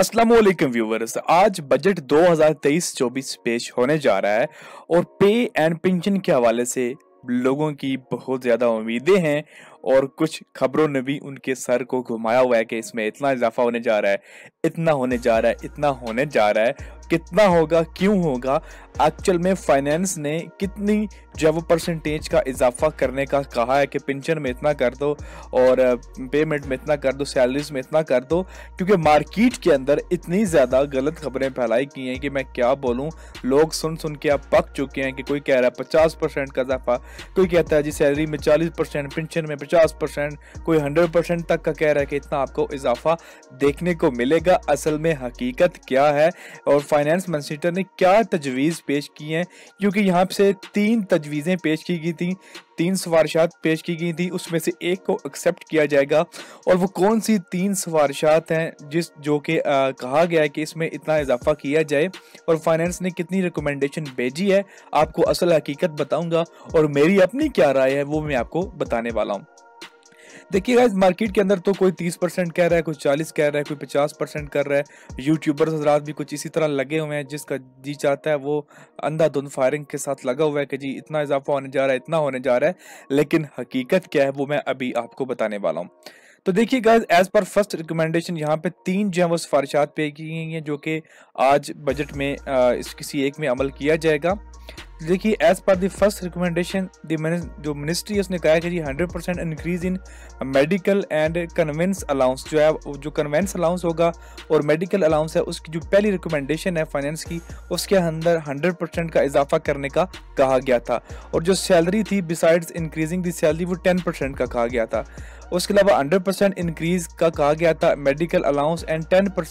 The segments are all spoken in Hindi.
अस्सलामुअलैकुम व्यूवर्स, आज बजट 2023-24 पेश होने जा रहा है और पे एंड पेंशन के हवाले से लोगों की बहुत ज़्यादा उम्मीदें हैं और कुछ खबरों ने भी उनके सर को घुमाया हुआ है कि इसमें इतना इजाफा होने जा रहा है, इतना होने जा रहा है, इतना होने जा रहा है। कितना होगा, क्यों होगा, एक्चुअल में फाइनेंस ने कितनी जो वो परसेंटेज का इजाफा करने का कहा है कि पेंशन में इतना कर दो और पेमेंट में इतना कर दो, सैलरीज में इतना कर दो, क्योंकि मार्केट के अंदर इतनी ज़्यादा गलत खबरें फैलाई की हैं कि मैं क्या बोलूं। लोग सुन सुन के अब पक चुके हैं कि कोई कह रहा है 50% का इजाफा, कोई कहता है जी सैलरी में 40%, पेंशन में 50%, कोई 100% तक का कह रहा है कि इतना आपको इजाफा देखने को मिलेगा। असल में हकीकत क्या है और फाइनेंस मिनिस्टर ने क्या तजवीज़ पेश की हैं, क्योंकि यहाँ से 3 तजवीज़ें पेश की गई थी, 3 सिफारिशात पेश की गई थी, उसमें से एक को एक्सेप्ट किया जाएगा। और वो कौन सी 3 सिफारिशात हैं जो कि कहा गया है कि इसमें इतना इजाफा किया जाए और फाइनेंस ने कितनी रिकमेंडेशन भेजी है, आपको असल हकीकत बताऊंगा और मेरी अपनी क्या राय है वो मैं आपको बताने वाला हूँ। देखिए गाइस, मार्केट के अंदर तो कोई 30% कह रहा है, कोई 40 कह रहा है, कोई 50% कर रहा है। यूट्यूबर्स हजरात भी कुछ इसी तरह लगे हुए हैं, जिसका जी चाहता है वो अंधाधुंध फायरिंग के साथ लगा हुआ है कि जी इतना इजाफा होने जा रहा है, इतना होने जा रहा है। लेकिन हकीकत क्या है वो मैं अभी आपको बताने वाला हूँ। तो देखिए guys, as per first recommendation यहाँ पे 3 जो है वो सिफारिशात पे की गई हैं, जो कि आज बजट में इस किसी एक में अमल किया जाएगा। देखिए, as per the first recommendation जो मिनिस्ट्री है उसने कहा है कि जी 100% increase in medical and conveyance allowance, जो है जो कन्वेंस अलाउंस होगा और मेडिकल अलाउंस है, उसकी जो पहली रिकमेंडेशन है फाइनेंस की, उसके अंदर 100% का इजाफा करने का कहा गया था। और जो सैलरी थी बिसाइड्स इंक्रीजिंग द सैलरी, वो 10% का कहा गया था। उसके अलावा 100% इंक्रीज का कहा गया था medical allowance and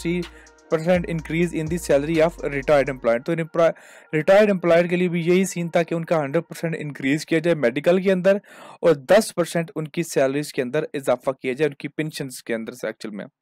10% increase in the salary of retired employed. तो रिटायर्ड एम्प्लॉयड के लिए भी यही सीन था कि उनका 100% इंक्रीज किया जाए मेडिकल के अंदर और 10% उनकी सैलरीज के अंदर इजाफा किया जाए उनकी पेंशन के अंदर से। एक्चुअल में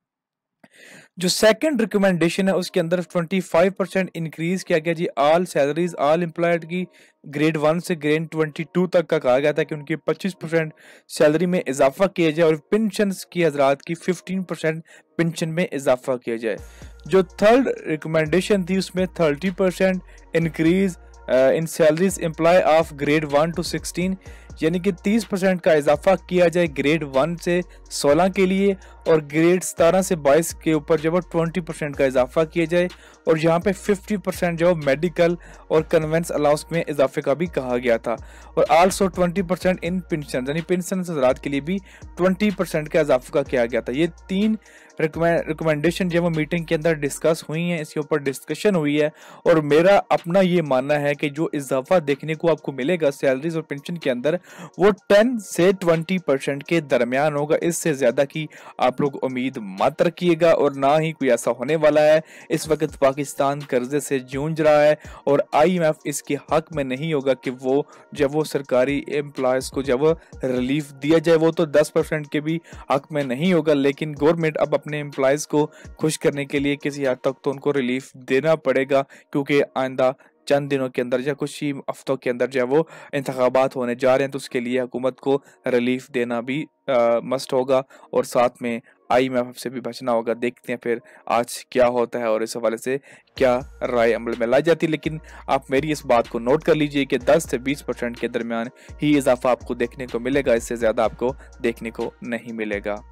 जो सेकंड रिकमेंडेशन है उसके अंदर 25% इंक्रीज किया गया जी ऑल सैलरीज ऑल एम्प्लॉयड की, ग्रेड 1 से ग्रेड 22 तक का कहा गया था कि उनकी 25% सैलरी में इजाफा किया जाए और पेंशन की हजरात की 15% पेंशन में इजाफा किया जाए। जो थर्ड रिकमेंडेशन थी उसमें 30% increase in salaries employ of grade 1 to 16, यानी कि 30% का इजाफा किया जाए ग्रेड 1 से 16 के लिए और ग्रेड 17 से 22 के ऊपर जब 20% का इजाफा किया जाए। और यहाँ पे 50% जो मेडिकल और कन्वेंस अलाउंस में इजाफे का भी कहा गया था। और आल्सो 20% इन पेंशन, यानी पेंशन हज़रात के लिए भी 20% का इजाफा का किया गया था। ये 3 रिकमेंडेशन जो वो मीटिंग के अंदर डिस्कस हुई हैं, इसके ऊपर डिस्कशन हुई है। और मेरा अपना ये मानना है कि जो इजाफा देखने को आपको मिलेगा सैलरीज और पेंशन के अंदर, वो 10 से 20% के दरमियान होगा। इससे ज्यादा की आप लोग उम्मीद मत रखिएगा और ना ही कोई ऐसा होने वाला है। इस वक्त पाकिस्तान कर्जे से जूझ रहा है और IMF इसके हक में नहीं होगा कि वो जब वो सरकारी एम्प्लॉयज को जब रिलीफ दिया जाए, वो तो 10% के भी हक में नहीं होगा। लेकिन गवर्नमेंट अब अपने एम्प्लॉयज को खुश करने के लिए किसी हद तक तो उनको रिलीफ देना पड़ेगा, क्योंकि आइंदा चंद दिनों के अंदर या कुछ ही हफ्तों के अंदर जो वो इंतखाबात होने जा रहे हैं, तो उसके लिए हुकूमत को रिलीफ देना भी मस्ट होगा और साथ में IMF से भी बचना होगा। देखते हैं फिर आज क्या होता है और इस हवाले से क्या राय अमल में लाई जाती है। लेकिन आप मेरी इस बात को नोट कर लीजिए कि 10 से 20% के दरमियान ही इजाफा आपको देखने को मिलेगा, इससे ज़्यादा आपको देखने को नहीं मिलेगा।